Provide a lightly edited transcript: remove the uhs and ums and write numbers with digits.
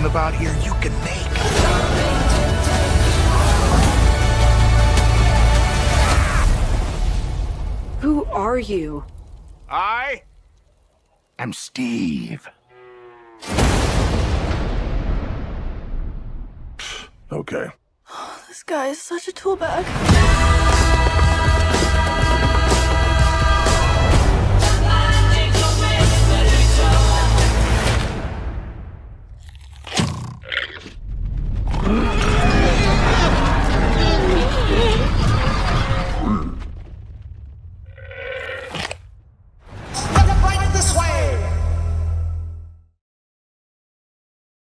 about here you can make. Who are you? I am Steve. Okay. This guy is such a tool bag.